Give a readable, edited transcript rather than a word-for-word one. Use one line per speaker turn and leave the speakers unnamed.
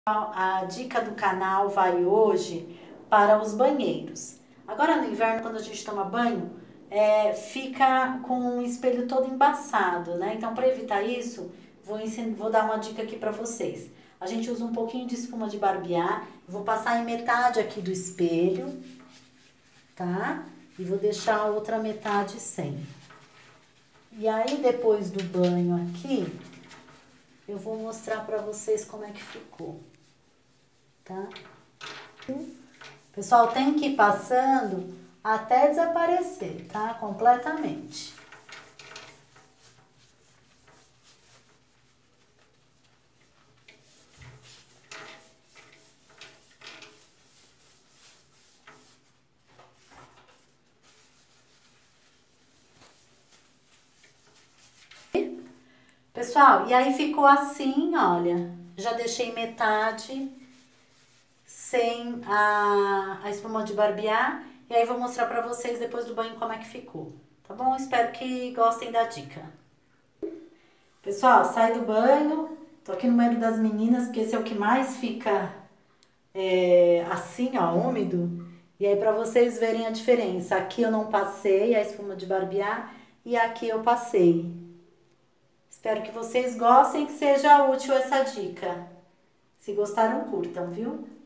A dica do canal vai hoje para os banheiros. Agora no inverno, quando a gente toma banho, fica com o espelho todo embaçado, né? Então, para evitar isso, vou dar uma dica aqui para vocês. A gente usa um pouquinho de espuma de barbear, vou passar em metade aqui do espelho, tá? E vou deixar a outra metade sem. E aí, depois do banho aqui, eu vou mostrar para vocês como é que ficou. Tá? Pessoal, tem que ir passando até desaparecer, tá? Completamente. Pessoal, e aí ficou assim, olha. Já deixei metade sem a espuma de barbear. E aí vou mostrar pra vocês depois do banho como é que ficou. Tá bom? Espero que gostem da dica. Pessoal, sai do banho. Tô aqui no banheiro das meninas, porque esse é o que mais fica assim, ó, úmido. E aí pra vocês verem a diferença. Aqui eu não passei a espuma de barbear e aqui eu passei. Espero que vocês gostem, que seja útil essa dica. Se gostaram, curtam, viu?